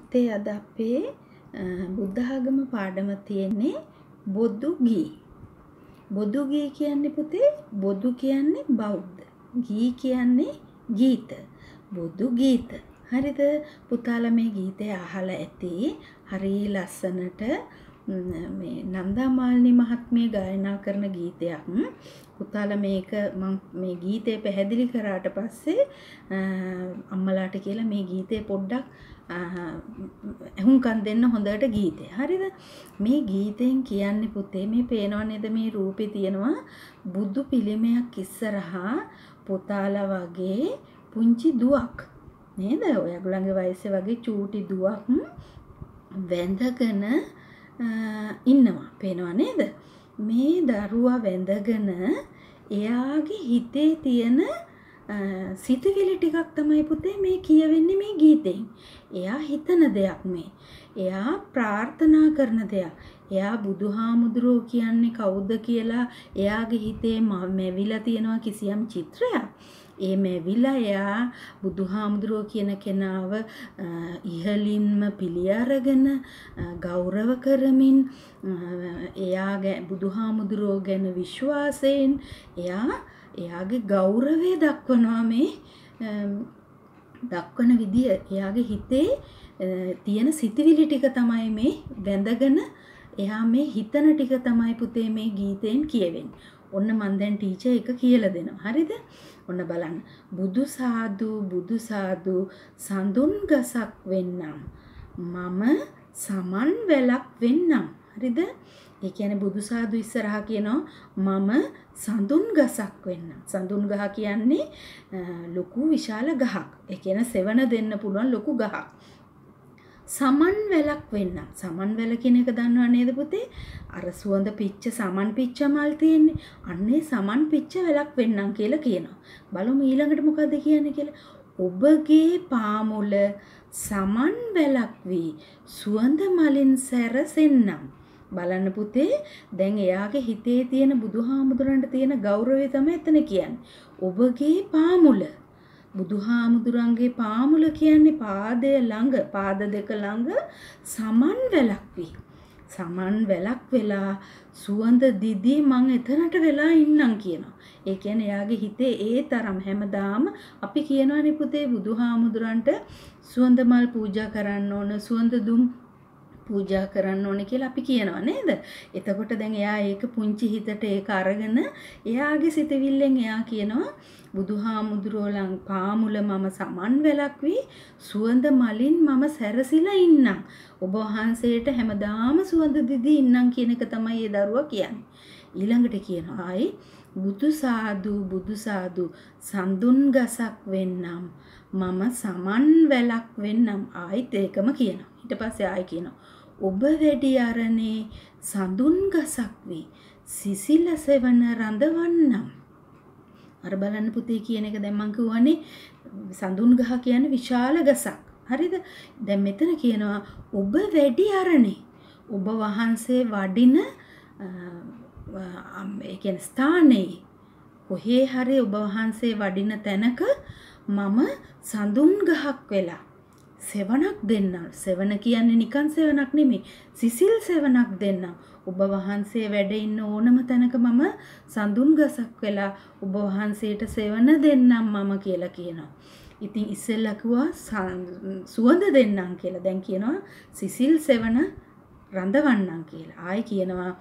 පුතේ අද අපේ බුද්ධ ආගම පාඩම තියෙන්නේ බොදු ගී. බොදු ගී කියන්නේ පුතේ බොදු කියන්නේ බෞද්ධ. ගී කියන්නේ ගීත. බොදු ගීත. හරිද? පුතාලා මේ ගීතය අහලා ඇති. හරි ලස්සනට මේ නන්දාමාලිනී මහත්මිය ගායනා කරන ගීතයක්. පුතාලා මේක මම මේ ගීතය පැහැදිලි කරාට පස්සේ අම්මලාට කියලා මේ ගීතේ පොඩ්ඩක් එහුම්කන් දෙන්න හොඳට ගීතය. හරිද? මේ ගීතෙන් කියන්නේ පුතේ මේ පේනව නේද මේ රූපේ තියෙනවා බුදු පිළිමයක් ඉස්සරහා පුතාලා වගේ පුංචි දුවක්. නේද? ඔයගොල්ලන්ගේ වයසේ වගේ චූටි දුවක් වැඳගෙන ඉන්නවා. පේනව නේද? මේ දරුවා වැඳගෙන එයාගේ හිතේ තියෙන සිතුවිලි ටිකක් තමයි පුතේ මේ කියවෙන්නේ මේ ගීතෙන්. එයා හිතන දෙයක් මේ. එයා ප්‍රාර්ථනා කරන දෙයක්. එයා බුදුහාමුදුරුවෝ කියන්නේ කවුද කියලා එයාගේ හිතේ මැවිලා තියෙනවා කිසියම් චිත්‍රයක්. ඒ මැවිලා එයා බුදුහාමුදුරුවෝ කියන කෙනාව ඉහළින්ම පිළි අරගෙන ගෞරව කරමින් එයාගේ බුදුහාමුදුරුවෝ ගැන විශ්වාසයෙන් එයාගේ ගෞරවය දක්වනවා මේ දක්වන විදිය එයාගේ හිතේ තියෙන සිතිවිලි ටික තමයි මේ වැඳගෙන එයා මේ හිතන ටික තමයි පුතේ මේ ගීතෙන් කියවෙන්නේ. ඔන්න මන් දැන් ටීචර් එක කියලා දෙනවා. හරිද? ඔන්න බලන්න. බුදු සාදු සඳුන් ගසක් වෙන්නම්. මම සමන් වැලක් වෙන්නම්. හරිද? ඒ කියන්නේ බුදු සාදු ඉස්සරහා කියනවා මම සඳුන් ගසක් වෙන්නම්. සඳුන් ගහ කියන්නේ ලොකු විශාල ගහක්. ඒ කියන්නේ සෙවණ දෙන්න පුළුවන් ලොකු ගහක්. සමන් වැලක් වෙන්නම්. සමන් වැල කියන එක දන්නව නේද පුතේ? අර සුවඳ පිච්ච සමන් පිච්ච මල් තියෙන්නේ. අන්නේ සමන් පිච්ච වැලක් වෙන්නම් කියලා කියනවා. බලමු ඊළඟට මොකද්ද කියන්නේ කියලා. ඔබගේ පාමුල සමන් වැලක් වී සුවඳ මලින් සැරසෙන්නම්. බලන්න පුතේ දැන් එයාගේ හිතේ තියෙන බුදුහාමුදුරන්ට තියෙන ගෞරවය තමයි එතන කියන්නේ. ඔබගේ පාමුල බුදුහාමුදුරන්ගේ පාමුල කියන්නේ පාදය ළඟ පාද දෙක ළඟ සමන් වැලක් වී. සමන් වැලක් වෙලා සුවඳ දිදී මං එතනට වෙලා ඉන්නම් කියනවා. ඒ කියන්නේ එයාගේ හිතේ ඒ තරම් හැමදාම අපි කියනවානේ පුතේ බුදුහාමුදුරන්ට සුවඳ මල් පූජා කරන්න ඕන සුවඳ දුම් පූජා කරන්න ඕනේ කියලා අපි කියනවා නේද? එතකොට දැන් එයා ඒක පුංචි හිතට ඒක අරගෙන එයාගේ සිතවිල්ලෙන් එයා කියනවා බුදුහාමුදුරුවෝ පාමුල මම සමන් වෙලක් වී සුවඳ මලින් මම සැරසිලා ඉන්නම්. ඔබ වහන්සේට හැමදාම සුවඳ දිදී ඉන්නම් කියන එක තමයි ඒ දරුවා කියන්නේ. ඊළඟට කියනවා ආයි බුදු සාදු සඳුන් ගසක් වෙන්නම්. මම සමන් වැලක් වෙන්නම්. ආයිත් ඒකම කියනවා. ඊට පස්සේ ආයි කියනවා ඔබ වැඩි අරනේ සඳුන් ගසක් වී සිසිල සෙවන රඳවන්නම්. අර බලන්න පුතේ කියන එක දැන් මං කියවනේ සඳුන් ගහ කියන්නේ විශාල ගසක්. හරිද? දැන් මෙතන කියනවා ඔබ වැඩි අරනේ. ඔබ වහන්සේ වඩින ඒ කියන්නේ ස්ථානයේ කොහේ හරි ඔබ වහන්සේ වඩින තැනක මම සඳුන් ගහක් වෙලා සෙවණක් දෙන්නම්. සෙවණ කියන්නේ නිකන් සෙවණක් නෙමෙයි. සිසිල් සෙවණක් දෙන්නම්. ඔබ වහන්සේ වැඩ ඉන්න ඕනම තැනක මම සඳුන් ගසක් වෙලා ඔබ වහන්සේට සෙවණ දෙන්නම් මම කියලා කියනවා. ඉතින් ඉස්සෙල්ලා කිව්වා සුවඳ දෙන්නම් කියලා. දැන් කියනවා සිසිල් සෙවණ රඳවන්නම් කියලා. ආයි කියනවා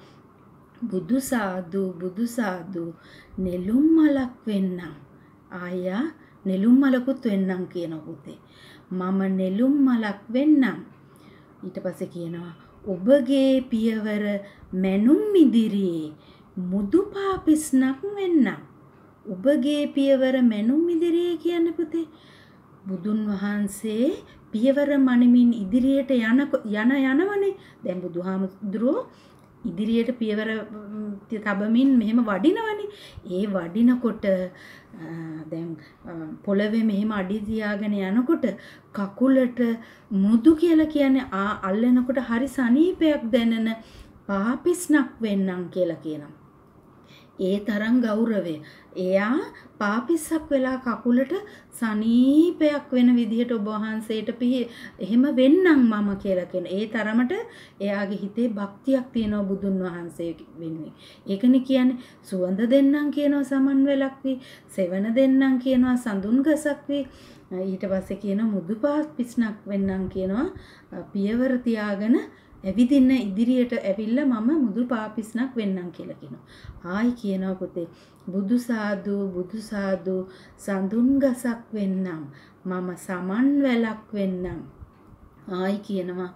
බුදු සාදු නෙළුම් මලක් වෙන්නම්. ආයා නෙළුම් මලකුත් වෙන්නම් කියනවා පුතේ. මම නෙළුම් මලක් වෙන්නම්. ඊට පස්සේ කියනවා ඔබගේ පියවර මැනුම් ඉදිරියේ මුදු පාපිස්නක් වෙන්නම්. ඔබගේ පියවර මැනුම් ඉදිරියේ කියන්නේ පුතේ බුදුන් වහන්සේ පියවර මනිමින් ඉදිරියට යනවනේ. දැන් බුදුහාමුදුරුවෝ ඉදිරියට පියවර තබමින් මෙහෙම වඩිනවනේ. ඒ වඩිනකොට දැන් පොළවේ මෙහෙම අඩි තියාගෙන යනකොට කකුලට මුදු කියලා කියන්නේ අල්ලනකොට හරි සනීපයක් දැනෙන පාපිස්නක් වෙන්නම් කියලා කියනවා. ඒ තරම් ගෞරවය. එයා පාපිස්සක් වෙලා කකුලට සනීපයක් වෙන විදිහට ඔබ වහන්සේට එහෙම වෙන්නම් මම කියලා කියන. ඒ තරමට එයාගේ හිතේ භක්තියක් තියෙනවා බුදුන් වහන්සේ වෙනුවෙන්. ඒකනේ කියන්නේ සුවඳ දෙන්නම් කියනවා සමන් වෙලක් වී, සෙවණ දෙන්නම් කියනවා සඳුන් ගසක් වී. ඊට පස්සේ කියනවා මුදු පාපිස්නක් වෙන්නම් කියනවා පියවර තියාගෙන ඇවිදින්න ඉදිරියට ඇවිල්ලා මම මුදු පාපිස්නක් වෙන්නම් කියලා කියනවා. ආයි කියනවා පුතේ බුදු සාදු සඳුන් ගසක් වෙන්නම් මම සමන් වැලක් වෙන්නම්. ආයි කියනවා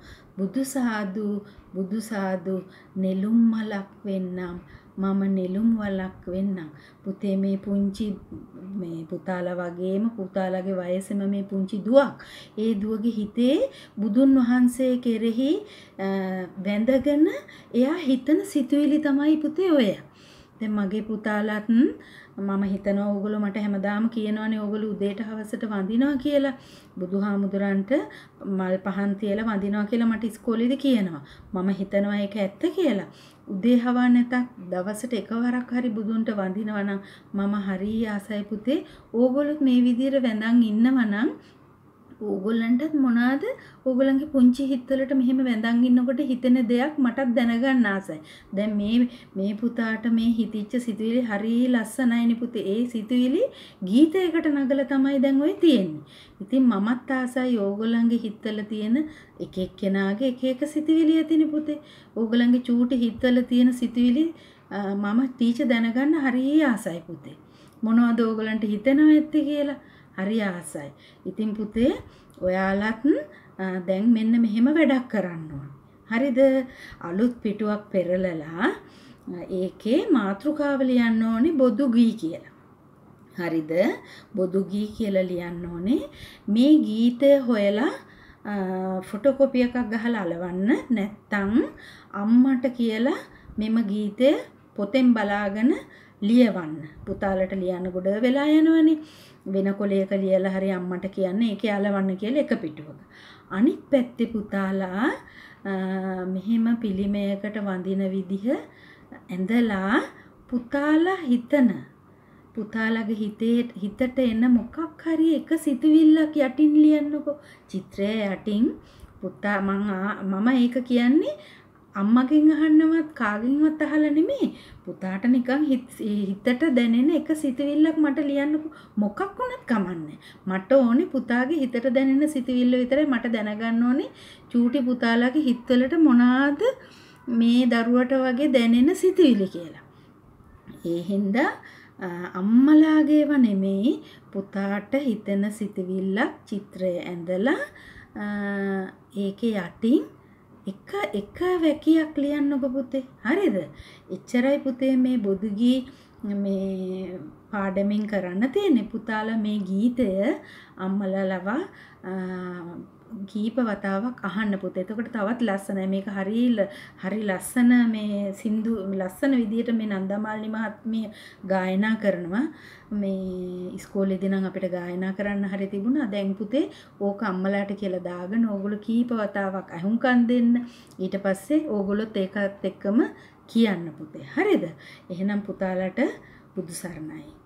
බුදු සාදු නෙළුම් මලක් වෙන්නම් මම නෙළුම් වලක් වෙන්නම්. පුතේ මේ පුංචි මේ පුතාලා වගේම පුතාලාගේ වයසෙම මේ පුංචි දුවක්. ඒ දුවගේ හිතේ බුදුන් වහන්සේ කෙරෙහි වැඳගෙන එයා හිතන සිතුවිලි තමයි පුතේ ඔය. දැන් මගේ පුතාලාත් මම හිතනවා ඕගොල්ලෝ මට හැමදාම කියනවානේ ඕගොල්ලෝ උදේට හවසට වඳිනවා කියලා. බුදුහාමුදුරන්ට මල් පහන් තියලා වඳිනවා කියලා මට ඉස්කෝලේදී කියනවා. මම හිතනවා ඒක ඇත්ත කියලා. උදේ හවා නැතත් දවසට එකවරක් හරි බුදුන්ට වඳිනවා නම් මම හරි ආසයි පුතේ. ඕගොල්ලෝ මේ විදිහට වැඳන් ඉන්නවා නම් ඕගොල්ලන්ටත් මොනවාද ඕගොල්ලන්ගේ පුංචි හිතවලට මෙහෙම වැඳන් ඉන්නකොට හිතෙන දෙයක් මටත් දැනගන්න ආසයි. දැන් මේ පුතාට මේ හිතිච්ච සිතුවිලි හරි ලස්සනයිනේ පුතේ. ඒ සිතුවිලි ගීතයකට නගලා තමයි දැන් ඔය තියෙන්නේ. ඉතින් මමත් ආසයි ඕගොල්ලන්ගේ හිතවල තියෙන එක එක්කෙනාගේ එක එක සිතුවිලි ඇතිනේ පුතේ. ඕගොල්ලන්ගේ චූටි හිතවල තියෙන සිතුවිලි මම ටීචර් දැනගන්න හරි ආසයි පුතේ. මොනවද ඕගොල්ලන්ට හිතෙනව ඇත්තේ කියලා හරි ආසයි. ඉතින් පුතේ ඔයාලත් දැන් මෙන්න මෙහෙම වැඩක් කරන්න ඕන. හරිද? අලුත් පිටුවක් පෙරලලා ඒකේ මාතෘකාව ලියන්න ඕනේ බොදු ගී කියලා. හරිද? බොදු ගී කියලා ලියන්න ඕනේ. මේ ගීතය හොයලා ෆොටෝකොපි එකක් ගහලා අලවන්න. නැත්තම් අම්මට කියලා මෙම ගීතය පොතෙන් බලාගෙන ලියවන්න. පුතාලට ලියන්න ගොඩ වෙලා යනවනේ. වෙන කොලයක ලියලා හරි අම්මට කියන්නේ ඒකේ අලවන්න කියලා එක පිටුවක. අනිත් පැත්තේ පුතාලා මෙහෙම පිළිමයකට වඳින විදිහ ඇඳලා පුතාලා පුතාලගේ හිතට එන මොකක් හරි එක සිතුවිල්ලක් යටින් ලියන්නකෝ. චිත්‍රය යටින් පුතා මම ඒක කියන්නේ අම්මගෙන් අහන්නවත් කාගෙන්වත් අහලා නෙමෙයි. පුතාට නිකන් හිතට දැනෙන එක සිතුවිල්ලක් මට ලියන්නකෝ. මොකක් වුණත් කමන්නේ. මට ඕනේ පුතාගේ හිතට දැනෙන සිතුවිල්ල විතරයි මට දැනගන්න ඕනේ. චූටි පුතාලාගේ හිතවලට මොනවාද මේ දරුවට වගේ දැනෙන සිතුවිලි කියලා. ඒ හින්දා අම්මලාගේව නෙමෙයි පුතාට හිතෙන සිතුවිල්ලක් චිත්‍රය ඇඳලා ඒකේ යටින් එක වැකියක් ලියන්නකො පුතේ. හරිද? එච්චරයි පුතේ මේ බොදුගී මේ පාඩමින් කරන්න තියෙන්නේ. පුතාලා මේ ගීතය අම්මලා ලවා කීප වතාවක් අහන්න පුතේ. එතකොට තවත් ලස්සනයි. මේක හරි ලස්සන මේ සින්දු ලස්සන විදියට මේ නන්දමාලිනී මහත්මිය ගායනා කරනවා. මේ ඉස්කෝලේදී නම් අපිට ගායනා කරන්න හරි තිබුණා. දැන් පුතේ ඕක අම්මලාට කියලා දාගෙන ඕගොල්ලෝ කීප වතාවක් අහුම්කම් දෙන්න. ඊට පස්සේ ඕගොල්ලොත් ඒකත් එක්කම කියන්න පුතේ. හරිද? එහෙනම් පුතාලට බුදු සරණයි.